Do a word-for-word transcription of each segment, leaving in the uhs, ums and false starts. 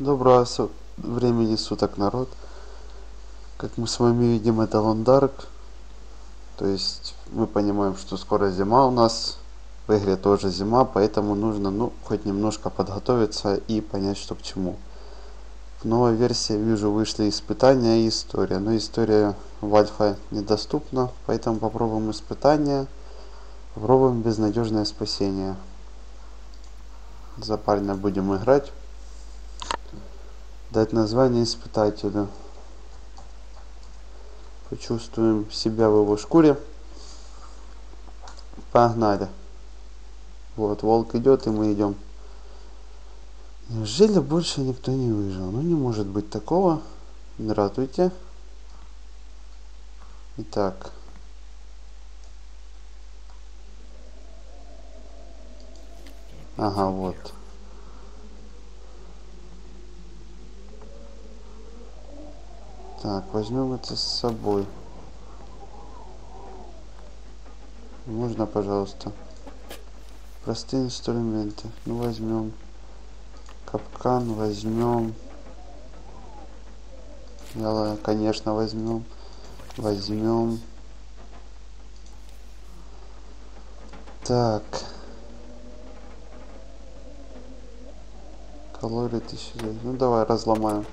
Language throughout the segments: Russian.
Доброго су- времени суток, народ. Как мы с вами видим, это Лондарк. То есть мы понимаем, что скоро зима у нас. В игре тоже зима, поэтому нужно, ну, хоть немножко подготовиться и понять, что к чему. В новой версии, вижу, вышли испытания и история. Но история в альфа недоступна, поэтому попробуем испытания. Попробуем безнадежное спасение. За парня будем играть. Дать название испытателю. Почувствуем себя в его шкуре. Погнали. Вот, волк идет, и мы идем. Неужели больше никто не выжил? Ну, не может быть такого. Здравствуйте. Итак. Ага, вот. Так, возьмем это с собой. Можно, пожалуйста? Простые инструменты. Ну, возьмем. Капкан возьмем. Я, конечно, возьмем. Возьмем. Так. Калории тысяча. Ну, давай разломаем.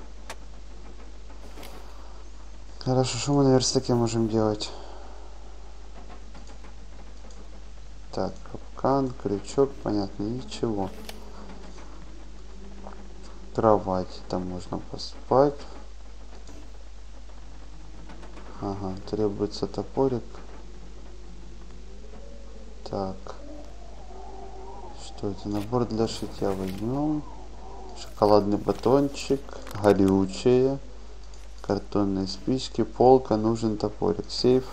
Хорошо, что мы на верстаке можем делать? Так, капкан, крючок, понятно, ничего. Кровать, там можно поспать. Ага, требуется топорик. Так. Что это? Набор для шитья возьмем. Шоколадный батончик. Горючее. Картонные спички. Полка. Нужен топорик. Сейф.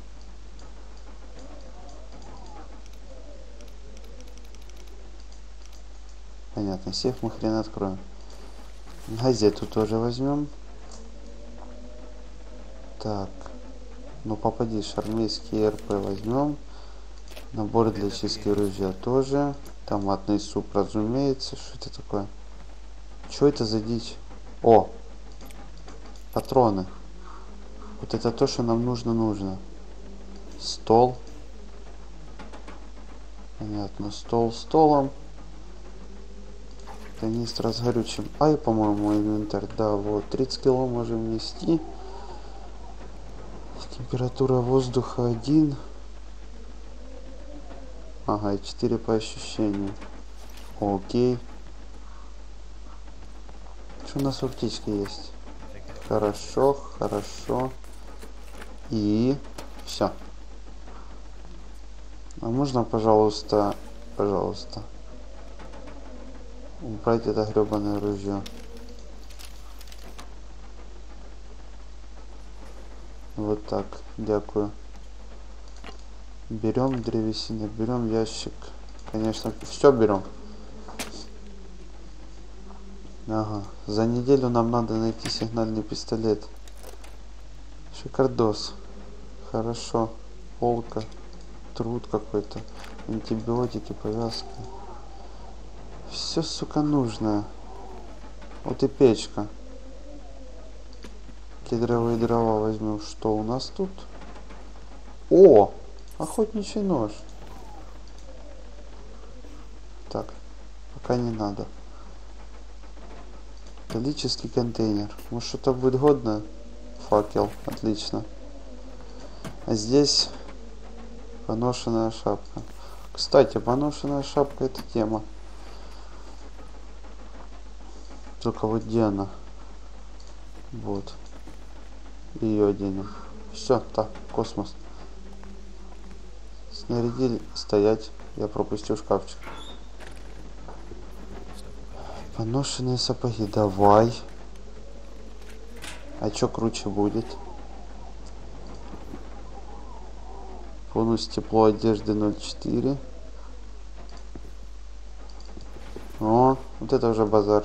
Понятно. Сейф мы хрен откроем. Газету тоже возьмем. Так. Ну попадишь. Армейский РП возьмем. Набор для чистки ружья тоже. Томатный суп, разумеется. Что это такое? Что это за дичь? О! Патроны. Вот это то, что нам нужно, нужно. Стол. Понятно. Стол столом. Канистра с горючим. Ай, по-моему, инвентарь. Да, вот. тридцать кило можем нести. Температура воздуха один. Ага, и четыре по ощущению. Окей. Что у нас в аптечке есть? Хорошо, хорошо. И все. А можно, пожалуйста, пожалуйста, убрать это гребаное ружье? Вот так, дякую. Берем древесину, берем ящик. Конечно, все берем. Ага. За неделю нам надо найти сигнальный пистолет. Шикардос. Хорошо. Полка. Труд какой-то. Антибиотики, повязка. Все, сука, нужное. Вот и печка. Кедровые дрова возьмем. Что у нас тут? О! Охотничий нож. Так. Пока не надо. Металлический контейнер. Может, что-то будет годно? Факел. Отлично. А здесь поношенная шапка. Кстати, поношенная шапка — это тема. Только вот где она? Вот. Ее оденем. Все, так, космос. Снарядили. Стоять. Я пропустил шкафчик. Поношенные сапоги. Давай. А чё круче будет? Бонус тепло одежды ноль четыре. О, вот это уже базар.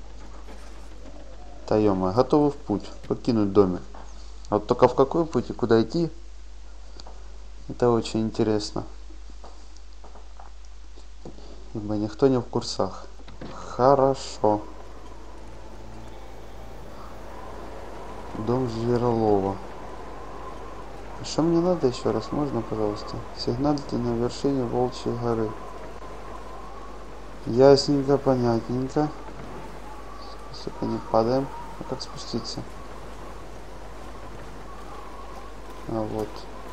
Да ё-моё, готовы в путь. Покинуть домик. А вот только в какой путь и куда идти? Это очень интересно. Ибо никто не в курсах. Хорошо. Дом Зверолова. Что мне надо еще раз? Можно, пожалуйста? Сигнальте на вершине Волчьей горы. Ясненько, понятненько. Сука, не падаем. А как спуститься? А вот.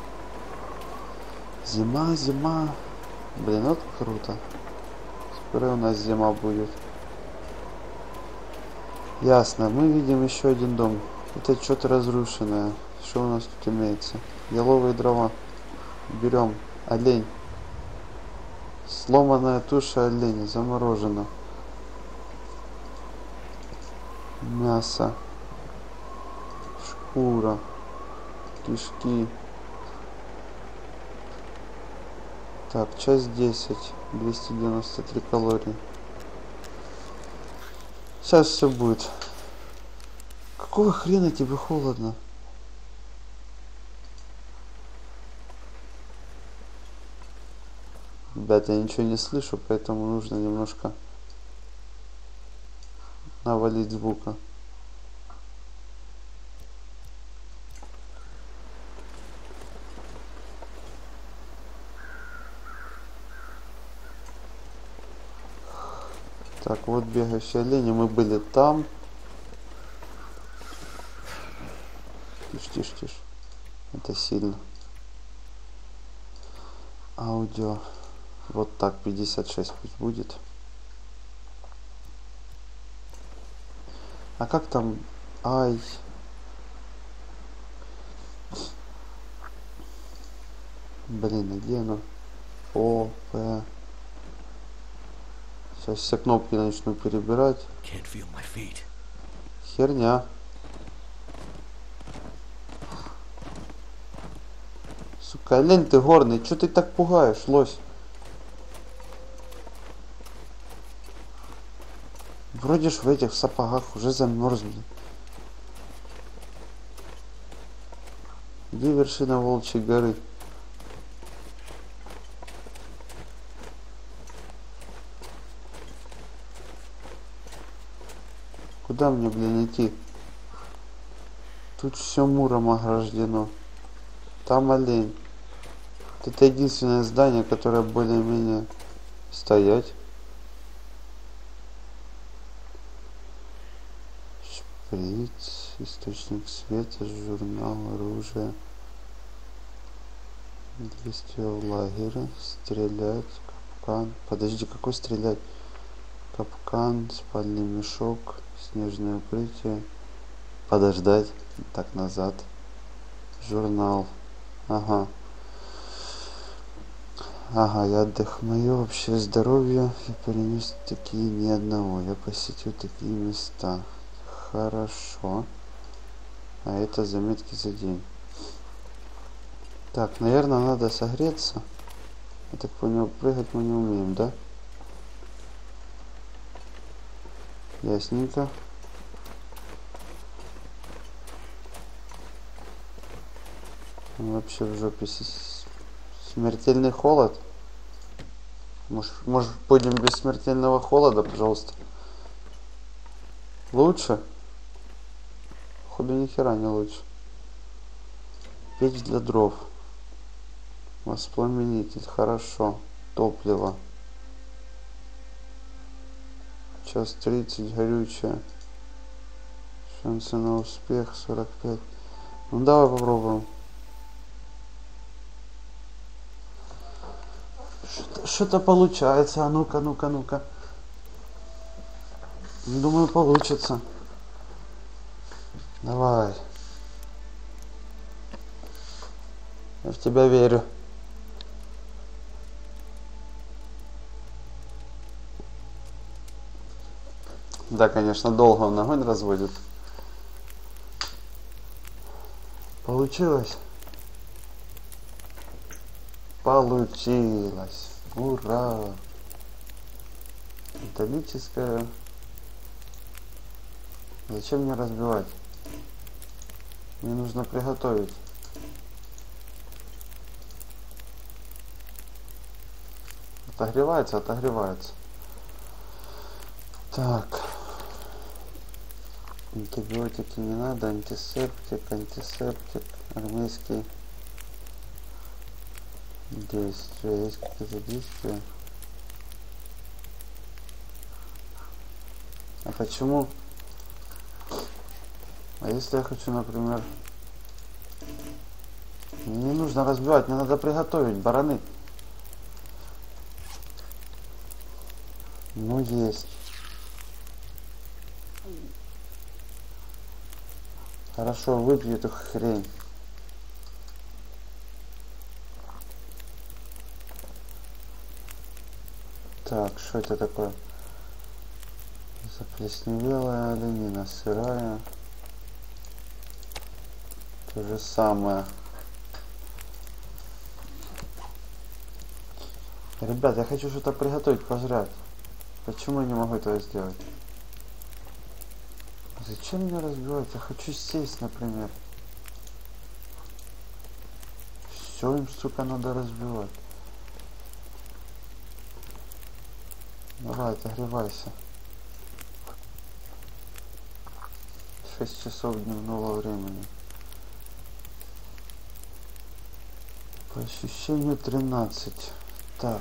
Зима, зима. Блин, вот круто. Скоро у нас зима будет. Ясно. Мы видим еще один дом. Это что-то разрушенное. Что у нас тут имеется? Еловые дрова. Берем. Олень. Сломанная туша оленя. Заморожена. Мясо. Шкура. Кишки. Так, часть десять. двести девяносто три калории. Сейчас все будет. Какого хрена тебе холодно? Ребята, я ничего не слышу, поэтому нужно немножко навалить звука. Так, вот бегающие олени. Мы были там. Тише, тише, тише. Это сильно. Аудио. Вот так, пятьдесят шесть пусть будет. А как там? Ай. Блин, а где оно? О, П. Сейчас все кнопки начну перебирать. Херня. Сука, олень ты горный, чё ты так пугаешь, лось? Вроде ж в этих сапогах уже замерзли. Где вершина Волчьей горы? Куда мне, блин, идти? Тут все муром ограждено. Там олень. Это единственное здание, которое более-менее стоять. Шприц, источник света, журнал, оружие. Действие в лагере. Стрелять. Капкан. Подожди, какой стрелять? Капкан, спальный мешок, снежное укрытие. Подождать. Так, назад. Журнал. Ага. Ага, я отдохну, общее здоровье. Я перенес такие ни одного. Я посетил такие места. Хорошо. А это заметки за день. Так, наверное, надо согреться. Я так понял, прыгать мы не умеем, да? Ясненько. Вообще в жопе смертельный холод. Может, может пойдем без смертельного холода, пожалуйста. Лучше? Ходу ни хера не лучше. Печь для дров. Воспламенитель. Хорошо. Топливо. Час тридцать. Горючее. Шансы на успех сорок пять. Ну давай попробуем. Что-то получается. А ну-ка, ну-ка, ну-ка. Думаю, получится. Давай. Я в тебя верю. Да, конечно, долго он огонь разводит. Получилось? Получилось. Ура! Металлическая. Зачем мне разбивать? Мне нужно приготовить. Отогревается, отогревается. Так. Антибиотики не надо, антисептик, антисептик, армейский действия. Есть какие-то действия? А почему? А если я хочу, например... Мне не нужно разбивать, мне надо приготовить бараны. Ну есть. Хорошо, выпью эту хрень. Так, что это такое? Заплесневелая оленина, сырая. То же самое. Ребят, я хочу что-то приготовить, пожрать. Почему я не могу этого сделать? Зачем мне разбивать? Я хочу сесть, например. Все им, сука, надо разбивать. Давай, отогревайся. шесть часов дневного времени. По ощущению тринадцать. Так.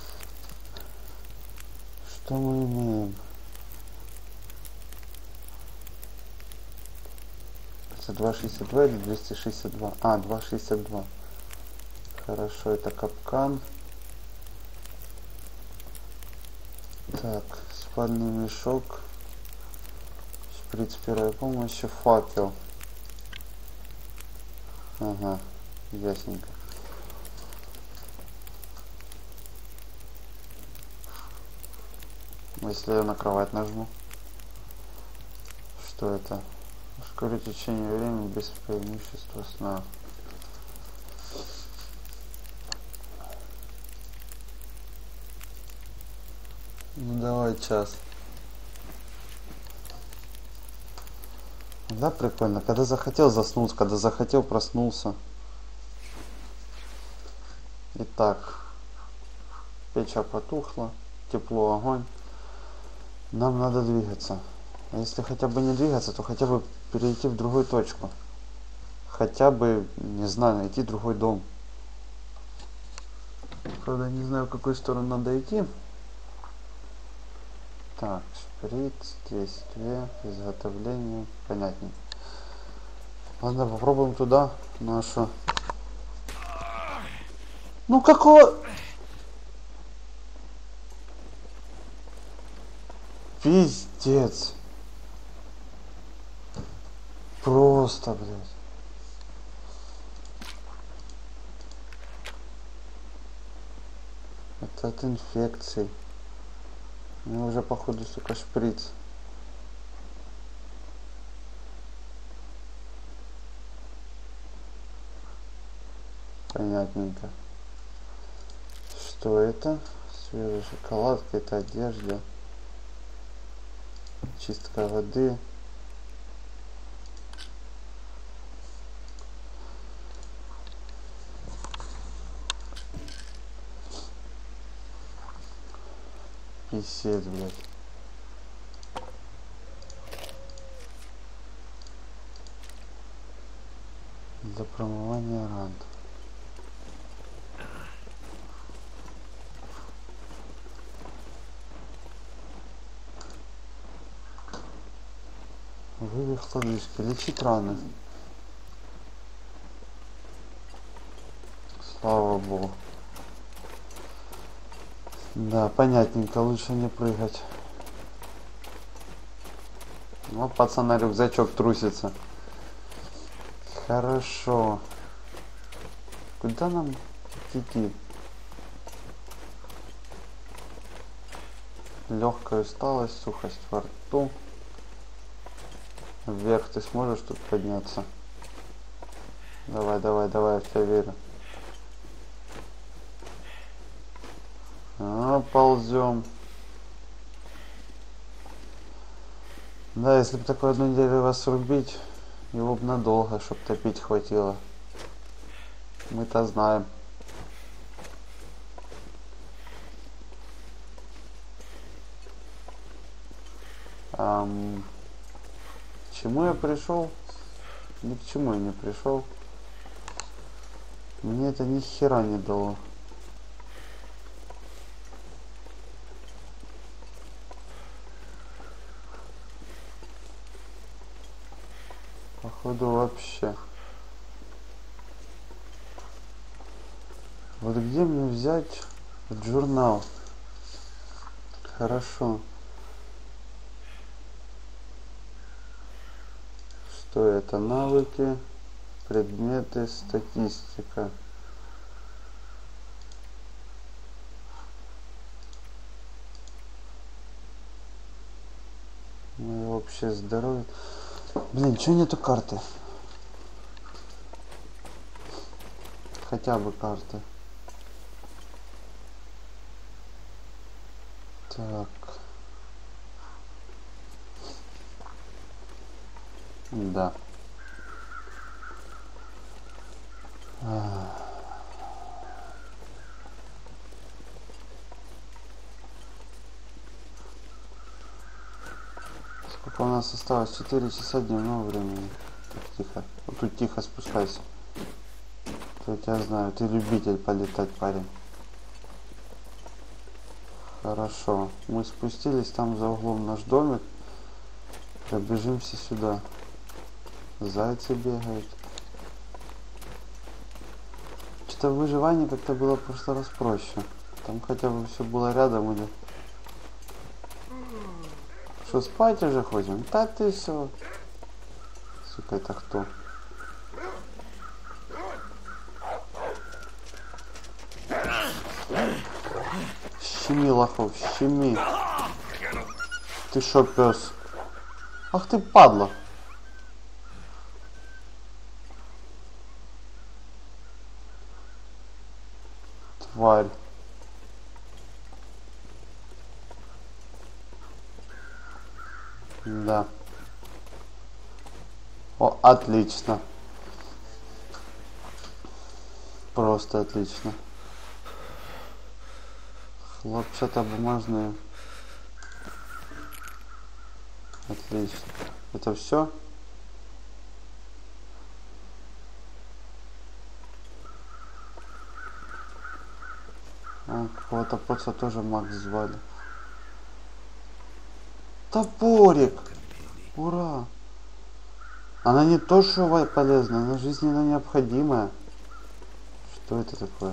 Что мы имеем? Это два шестьдесят два или двести шестьдесят два? А, два шестьдесят два. Хорошо, это капкан. Так, спальный мешок. Шприц первой помощи, факел. Ага, ясненько. Если я на кровать нажму, что это? Ускорить течение времени без преимущества сна. Ну давай час. Да, прикольно. Когда захотел, заснул, когда захотел, проснулся. Итак, печь потухла, тепло, огонь. Нам надо двигаться. А если хотя бы не двигаться, то хотя бы перейти в другую точку. Хотя бы, не знаю, найти другой дом. Правда, не знаю, в какую сторону надо идти. Так, шприц, действие, изготовление. Понятнее. Ладно, попробуем туда нашу. Ну какого... Пиздец. Просто, блядь. Это от инфекций. У меня уже, походу, сука, шприц. Понятненько. Что это? Свежая шоколадка, это одежда. Чистка воды. Писец, блядь. Для промывания ран. Вывих лодыжки. Лечить раны. Слава богу. Да, понятненько. Лучше не прыгать. Вот пацана рюкзачок трусится. Хорошо. Куда нам идти? Легкая усталость, сухость во рту. Вверх ты сможешь тут подняться? Давай, давай, давай, я в тебя верю. А, ползем. Да, если бы такое одно дерево срубить, его бы надолго, чтобы топить хватило. Мы-то знаем. Ам... чему я пришел? Ни к чему я не пришел. Мне это ни хера не дало. Походу вообще. Вот где мне взять журнал? Хорошо. Что это? Навыки, предметы, статистика. Ну и общее здоровье. Блин, чё нету карты? Хотя бы карты. Так. Да. А. Сколько у нас осталось? четыре часа дневного времени. Так, тихо. Вот тут тихо спускайся. Я тебя знаю, ты любитель полетать, парень. Хорошо. Мы спустились, там за углом наш домик. Пробежимся сюда. Зайцы бегают. Что-то выживание как-то было в прошлый раз проще. Там хотя бы все было рядом или... Что, спать уже ходим? Да ты все. Сука, это кто? Щеми, лохов, щеми. Ты шо, пес? Ах ты, падла. Тварь. Да. О, отлично. Просто отлично. Хлопчатобумажные. Отлично. Это все? Какого-то поца тоже Макс звали. Топорик! Ура! Она не то что полезная, она жизненно необходимая. Что это такое?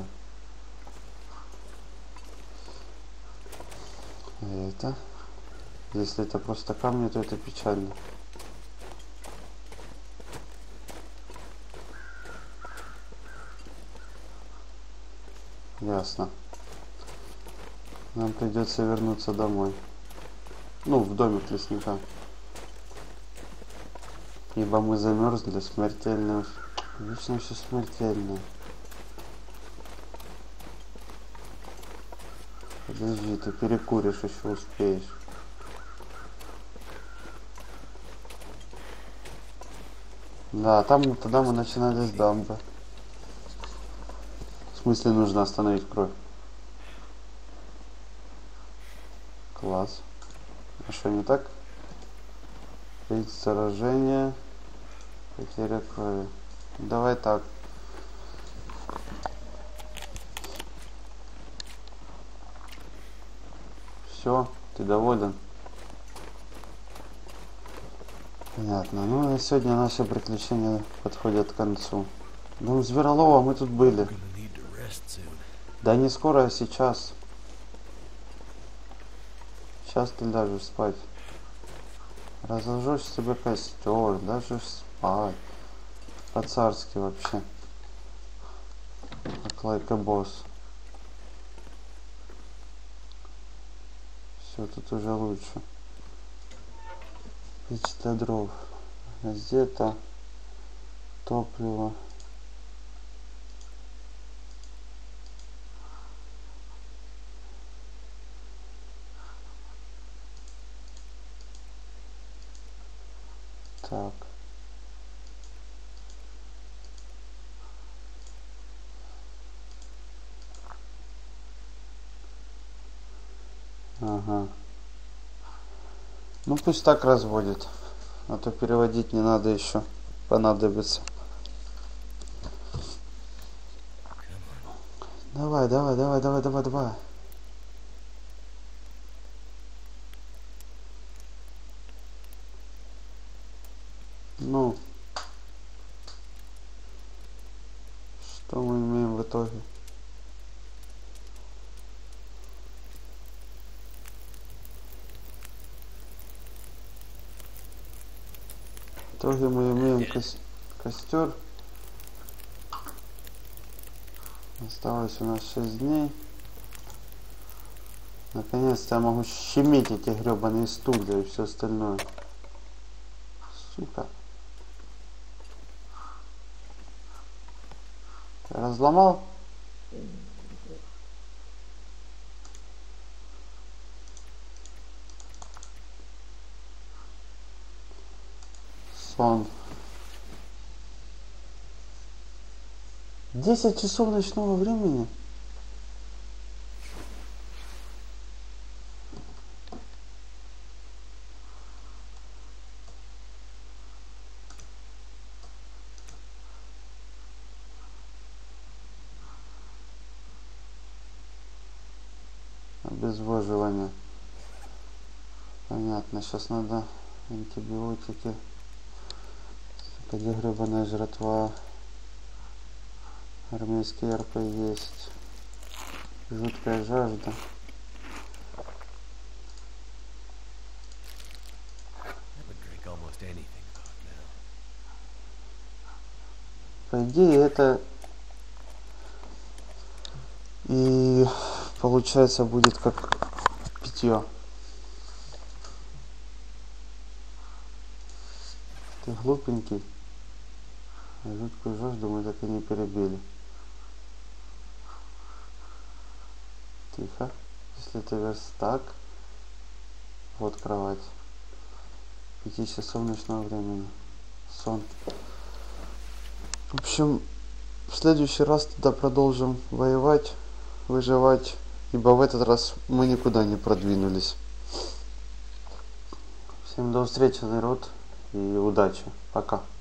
Это? Если это просто камни, то это печально. Ясно. Нам придется вернуться домой. Ну, в домик лесника. Ибо мы замерзли смертельно. Вечно все смертельно. Подожди, ты перекуришь, еще успеешь. Да, там тогда мы начинали с дамбы. В смысле нужно остановить кровь? Класс. А что не так? Риск заражения. Потеря крови. Давай так. Все, ты доволен? Понятно. Ну на сегодня наши приключения подходят к концу. Ну, Зверолова, мы тут были. Да не скоро, а сейчас. Сейчас ты ляжешь спать. Разложишь себе костер, ляжешь спать. По-царски вообще. Как лайка босс. Все, тут уже лучше. Печь для дров. Газета. Топливо. Так. Ага. Ну пусть так разводит. А то переводить не надо еще. Понадобится. Давай, давай, давай, давай, давай, давай. Ну. Что мы имеем в итоге? В итоге мы имеем ко- костер. Осталось у нас шесть дней. Наконец-то я могу щемить эти гребаные стулья и все остальное. Сука. Разломал? Сон. десять часов ночного времени? Обезвоживание. Понятно, сейчас надо антибиотики. Где гребаная жратва? Армейский РП есть. Жуткая жажда. По идее это и получается будет как питье. Ты глупенький. А жуткую жажду мы так и не перебили. Тихо. Если ты верстак. Вот кровать. Пяти часов ночного времени. Сон. В общем, в следующий раз тогда продолжим воевать, выживать, ибо в этот раз мы никуда не продвинулись. Всем до встречи, народ, и удачи. Пока.